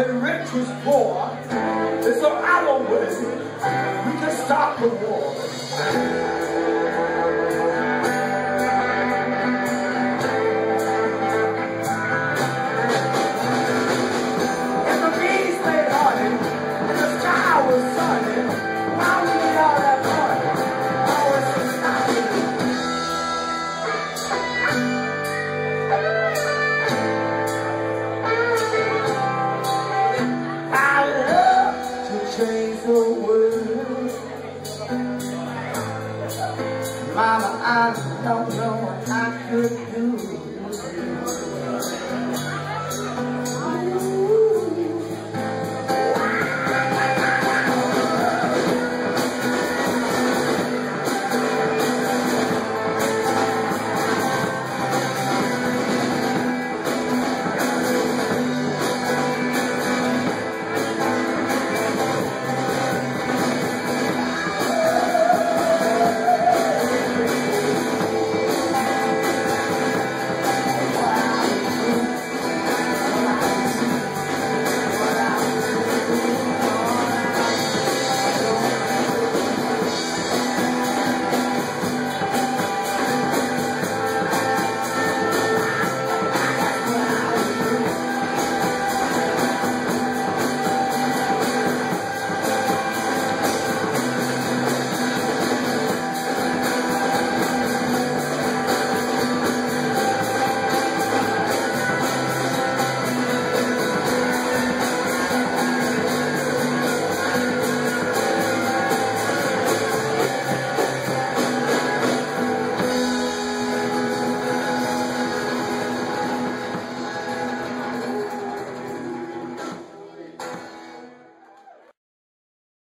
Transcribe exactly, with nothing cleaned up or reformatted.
the rich was poor. There's no other way we can stop the war. If the bees laid honey, and the sky was sunny, why we need all that money? Always society. Change the world. Mama, I don't know what I could